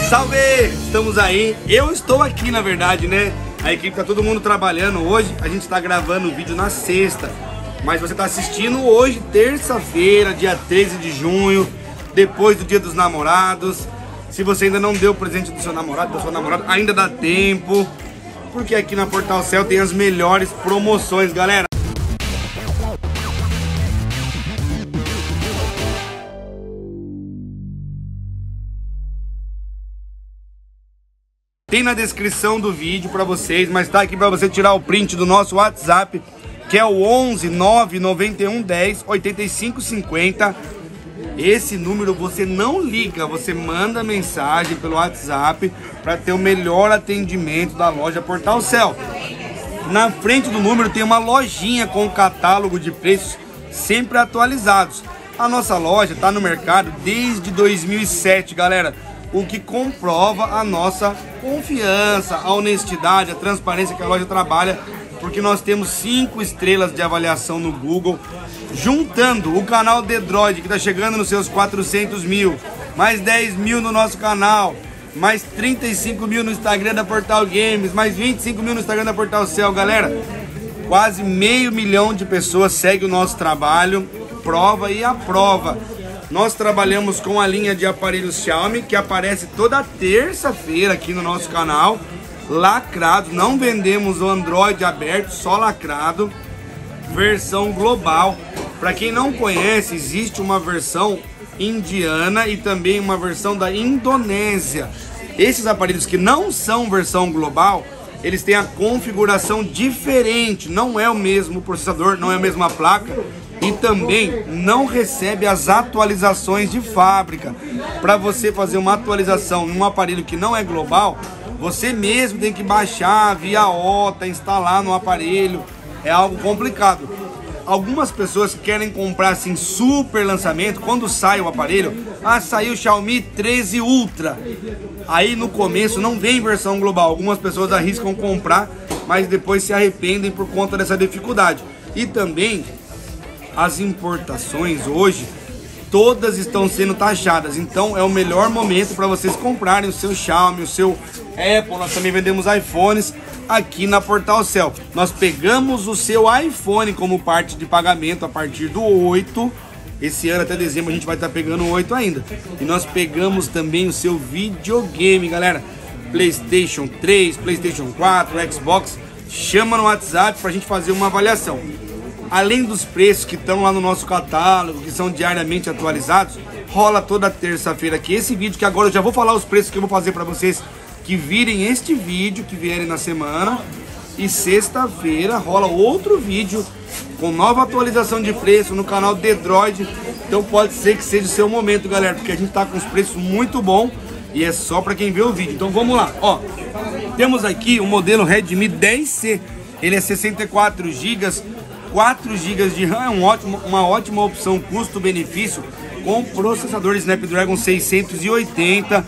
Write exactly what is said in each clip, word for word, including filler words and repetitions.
Salve! Estamos aí. Eu estou aqui, na verdade, né? A equipe tá todo mundo trabalhando hoje. A gente tá gravando o vídeo na sexta, mas você tá assistindo hoje, terça-feira, dia treze de junho, depois do Dia dos Namorados. Se você ainda não deu o presente do seu namorado, da sua namorada, ainda dá tempo, porque aqui na Portal Cell tem as melhores promoções, galera. Tem na descrição do vídeo pra vocês, mas tá aqui pra você tirar o print do nosso WhatsApp, que é o onze nove nove um um zero oito cinco cinco zero. Esse número você não liga, você manda mensagem pelo WhatsApp para ter o melhor atendimento da loja Portal Cell. Na frente do número tem uma lojinha com um catálogo de preços sempre atualizados. A nossa loja está no mercado desde dois mil e sete, galera, o que comprova a nossa confiança, a honestidade, a transparência que a loja trabalha, porque nós temos cinco estrelas de avaliação no Google, juntando o canal The Droid, que está chegando nos seus quatrocentos mil, mais dez mil no nosso canal, mais trinta e cinco mil no Instagram da Portal Games, mais vinte e cinco mil no Instagram da Portal Cell, galera. Quase meio milhão de pessoas seguem o nosso trabalho, prova e aprova. Nós trabalhamos com a linha de aparelhos Xiaomi, que aparece toda terça-feira aqui no nosso canal, lacrado. Não vendemos o Android aberto, só lacrado, versão global. Para quem não conhece, existe uma versão indiana e também uma versão da Indonésia. Esses aparelhos que não são versão global, eles têm a configuração diferente, não é o mesmo processador, não é a mesma placa, e também não recebe as atualizações de fábrica. Para você fazer uma atualização num aparelho que não é global, você mesmo tem que baixar via O T A, instalar no aparelho, é algo complicado. Algumas pessoas querem comprar assim super lançamento, quando sai o aparelho, ah, saiu o Xiaomi treze Ultra, aí no começo não vem versão global, algumas pessoas arriscam comprar, mas depois se arrependem por conta dessa dificuldade. E também as importações hoje, todas estão sendo taxadas, então é o melhor momento para vocês comprarem o seu Xiaomi, o seu Apple. Nós também vendemos iPhones aqui na Portal Cell. Nós pegamos o seu iPhone como parte de pagamento a partir do oito. Esse ano até dezembro a gente vai estar pegando o oito ainda. E nós pegamos também o seu videogame, galera. PlayStation três, PlayStation quatro, Xbox. Chama no WhatsApp pra gente fazer uma avaliação. Além dos preços que estão lá no nosso catálogo, que são diariamente atualizados, rola toda terça-feira aqui esse vídeo, que agora eu já vou falar os preços que eu vou fazer para vocês que virem este vídeo, que vierem na semana. E sexta-feira rola outro vídeo com nova atualização de preço no canal The Droid. Então pode ser que seja o seu momento, galera, porque a gente tá com os preços muito bons e é só para quem vê o vídeo. Então vamos lá, ó. Temos aqui o modelo Redmi dez C. Ele é sessenta e quatro gigas, quatro gigas de RAM, é um ótimo, uma ótima opção custo-benefício, com processador Snapdragon seiscentos e oitenta.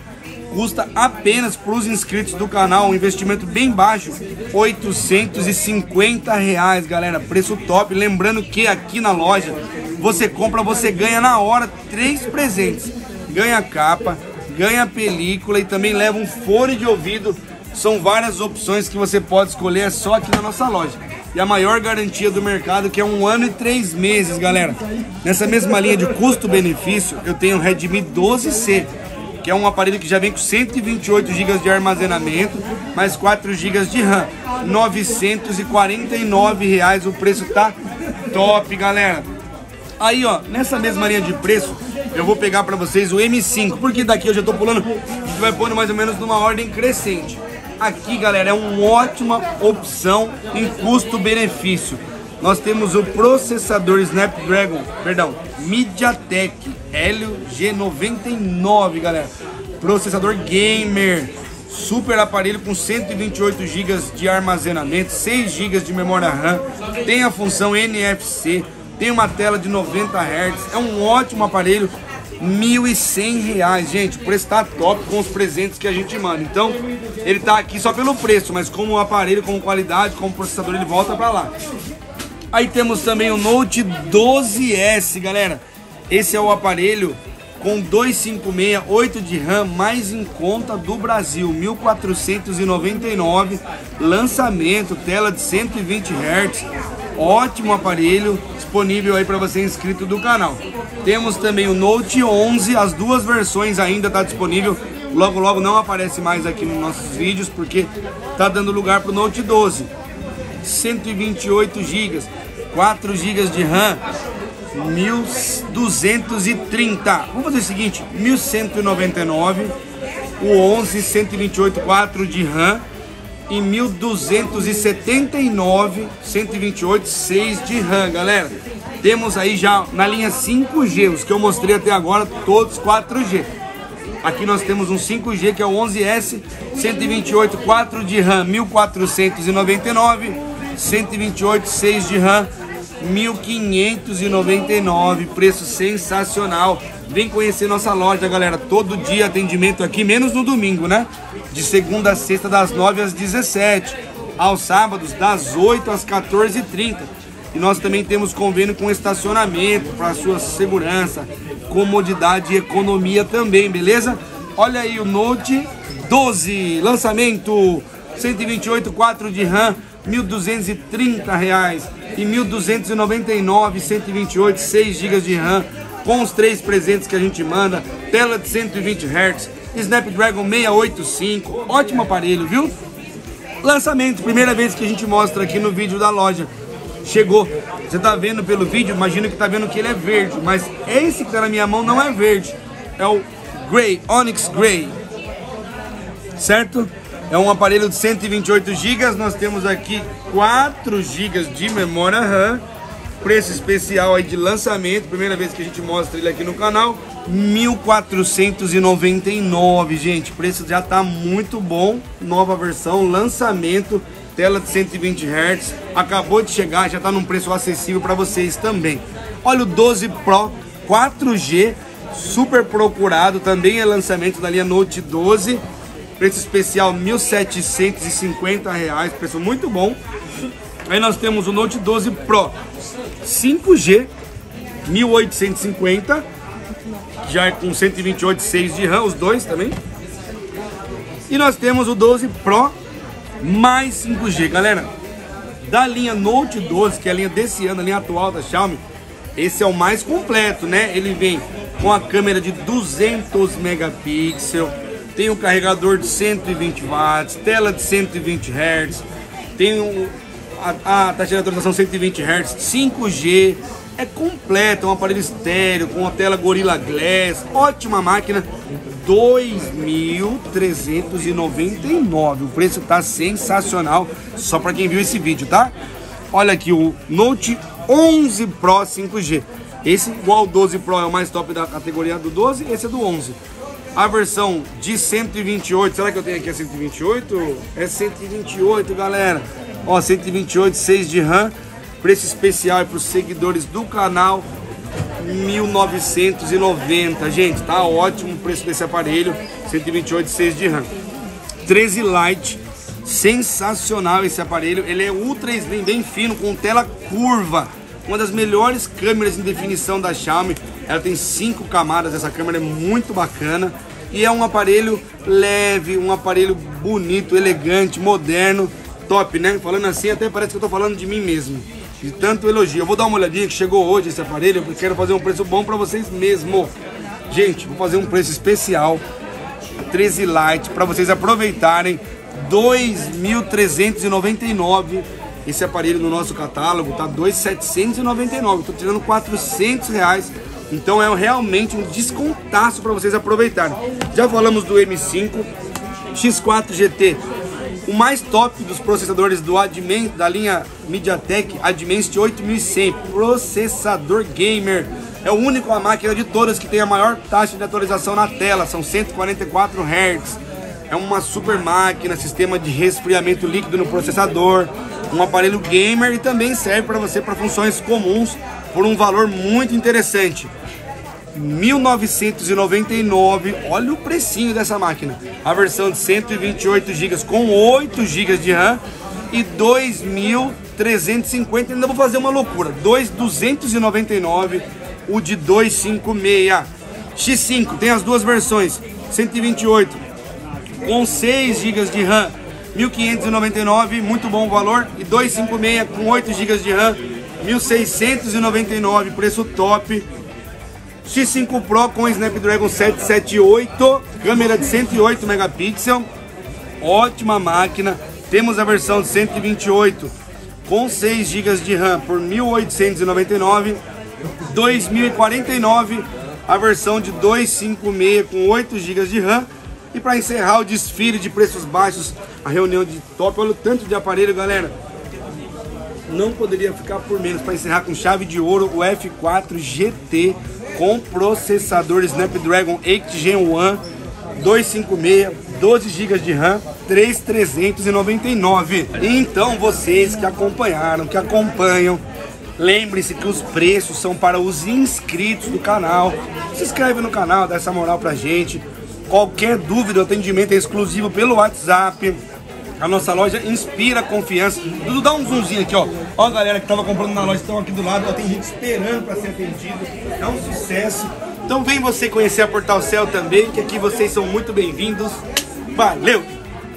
Custa apenas para os inscritos do canal, um investimento bem baixo, oitocentos e cinquenta reais, galera, preço top. Lembrando que aqui na loja, você compra, você ganha na hora três presentes. Ganha capa, ganha película e também leva um fone de ouvido. São várias opções que você pode escolher, é só aqui na nossa loja. E a maior garantia do mercado, que é um ano e três meses, galera. Nessa mesma linha de custo-benefício, eu tenho o Redmi doze C, que é um aparelho que já vem com cento e vinte e oito gigas de armazenamento, mais quatro gigas de RAM, novecentos e quarenta e nove reais, o preço tá top, galera. Aí, ó, nessa mesma linha de preço, eu vou pegar pra vocês o M cinco, porque daqui eu já tô pulando, a gente vai pondo mais ou menos numa ordem crescente. Aqui, galera, é uma ótima opção em custo-benefício. Nós temos o processador Snapdragon, perdão, MediaTek Helio G noventa e nove, galera. Processador gamer, super aparelho com cento e vinte e oito gigas de armazenamento, seis gigas de memória RAM, tem a função N F C, tem uma tela de noventa hertz, é um ótimo aparelho. mil e cem reais, gente, o preço tá top com os presentes que a gente manda. Então, ele tá aqui só pelo preço, mas como aparelho, como qualidade, como processador, ele volta pra lá. Aí temos também o Note doze S, galera. Esse é o aparelho com duzentos e cinquenta e seis, oito de RAM, mais em conta do Brasil, mil quatrocentos e noventa e nove, lançamento, tela de cento e vinte hertz, ótimo aparelho, disponível aí para você inscrito do canal. Temos também o Note onze, as duas versões ainda tá disponível, logo logo não aparece mais aqui nos nossos vídeos, porque tá dando lugar para o Note doze, cento e vinte e oito gigas, quatro gigas de RAM, mil duzentos e trinta. Vamos fazer o seguinte, mil cento e noventa e nove, o onze, cento e vinte e oito, quatro de RAM e mil duzentos e setenta e nove, cento e vinte e oito, seis de RAM, galera. Temos aí já na linha cinco G, os que eu mostrei até agora, todos quatro G. Aqui nós temos um cinco G que é o onze S, cento e vinte e oito, quatro de RAM, mil quatrocentos e noventa e nove, cento e vinte e oito, seis de RAM, mil quinhentos e noventa e nove, preço sensacional. Vem conhecer nossa loja, galera, todo dia atendimento aqui, menos no domingo, né? De segunda a sexta, das nove às dezessete, aos sábados, das oito às quatorze e trinta. E nós também temos convênio com estacionamento, para sua segurança, comodidade e economia também, beleza? Olha aí o Note doze, lançamento, cento e vinte e oito, quatro de RAM, mil duzentos e trinta reais e mil duzentos e noventa e nove, cento e vinte e oito, seis gigas de RAM, com os três presentes que a gente manda, tela de cento e vinte hertz, Snapdragon seiscentos e oitenta e cinco, ótimo aparelho, viu? Lançamento, primeira vez que a gente mostra aqui no vídeo da loja. Chegou, você tá vendo pelo vídeo, imagino que tá vendo que ele é verde, mas esse que tá na minha mão não é verde, é o Grey, Onyx Grey, certo? É um aparelho de cento e vinte e oito gigas, nós temos aqui quatro gigas de memória RAM, preço especial aí de lançamento, primeira vez que a gente mostra ele aqui no canal, mil quatrocentos e noventa e nove, gente, o preço já tá muito bom, nova versão, lançamento, tela de cento e vinte hertz, acabou de chegar, já tá num preço acessível para vocês também. Olha o doze Pro quatro G, super procurado, também é lançamento da linha Note doze, preço especial mil setecentos e cinquenta reais, preço muito bom. Aí nós temos o Note doze Pro cinco G, mil oitocentos e cinquenta, já é com cento e vinte e oito, seis de RAM, os dois também. E nós temos o doze Pro mais cinco G, galera. Da linha Note doze, que é a linha desse ano, a linha atual da Xiaomi, esse é o mais completo, né? Ele vem com a câmera de duzentos megapixels, tem um carregador de cento e vinte watts, tela de cento e vinte hertz, tem um, a, a taxa de atualização cento e vinte hertz, cinco G, é completo, é um aparelho estéreo com a tela Gorilla Glass, ótima máquina, dois mil trezentos e noventa e nove, o preço tá sensacional, só para quem viu esse vídeo, tá? Olha aqui o Note onze Pro cinco G, esse igual o doze Pro é o mais top da categoria do doze, esse é do onze. A versão de cento e vinte e oito, será que eu tenho aqui a cento e vinte e oito? É cento e vinte e oito, galera. Ó, cento e vinte e oito, seis de RAM. Preço especial para os seguidores do canal, mil novecentos e noventa. Gente, tá ótimo o preço desse aparelho. cento e vinte e oito, seis de RAM. treze Lite, sensacional esse aparelho. Ele é ultra slim, bem fino, com tela curva. Uma das melhores câmeras em definição da Xiaomi. Ela tem cinco camadas, essa câmera é muito bacana. E é um aparelho leve, um aparelho bonito, elegante, moderno, top, né? Falando assim, até parece que eu tô falando de mim mesmo, de tanto elogio. Eu vou dar uma olhadinha que chegou hoje esse aparelho, eu quero fazer um preço bom pra vocês mesmo. Gente, vou fazer um preço especial, treze Lite, pra vocês aproveitarem, dois mil trezentos e noventa e nove. Esse aparelho no nosso catálogo tá dois mil setecentos e noventa e nove, tô tirando quatrocentos reais. Então é realmente um descontaço para vocês aproveitarem. Já falamos do M cinco, X quatro G T, o mais top dos processadores do Admen, da linha MediaTek Admensity oito mil e cem, processador gamer. É o único a máquina de todas que tem a maior taxa de atualização na tela, são cento e quarenta e quatro hertz. É uma super máquina, sistema de resfriamento líquido no processador, um aparelho gamer e também serve para você para funções comuns por um valor muito interessante, mil novecentos e noventa e nove. Olha o precinho dessa máquina. A versão de cento e vinte e oito gigas com oito gigas de RAM e dois mil trezentos e cinquenta. Ainda vou fazer uma loucura, dois mil duzentos e noventa e nove, o de duzentos e cinquenta e seis. X cinco, tem as duas versões, cento e vinte e oito com seis gigas de RAM, mil quinhentos e noventa e nove, muito bom o valor. E duzentos e cinquenta e seis com oito gigas de RAM, mil seiscentos e noventa e nove, preço top. X cinco Pro com Snapdragon setecentos e setenta e oito, câmera de cento e oito megapixels, ótima máquina. Temos a versão de cento e vinte e oito com seis gigas de RAM por mil oitocentos e noventa e nove, dois mil e quarenta e nove a versão de duzentos e cinquenta e seis com oito gigas de RAM. E para encerrar o desfile de preços baixos, a reunião de top, olha o tanto de aparelho, galera. Não poderia ficar por menos para encerrar com chave de ouro o F quatro G T com processador Snapdragon oito Gen um, duzentos e cinquenta e seis, doze gigas de RAM, três mil trezentos e noventa e nove. Então vocês que acompanharam, que acompanham, lembre-se que os preços são para os inscritos do canal. Se inscreve no canal, dá essa moral pra gente. Qualquer dúvida, o atendimento é exclusivo pelo WhatsApp. A nossa loja inspira confiança. Dudu, dá um zoomzinho aqui, ó. Ó a galera que tava comprando na loja, estão aqui do lado. Ó, tem gente esperando para ser atendido. É um sucesso. Então vem você conhecer a Portal Cell também, que aqui vocês são muito bem-vindos. Valeu!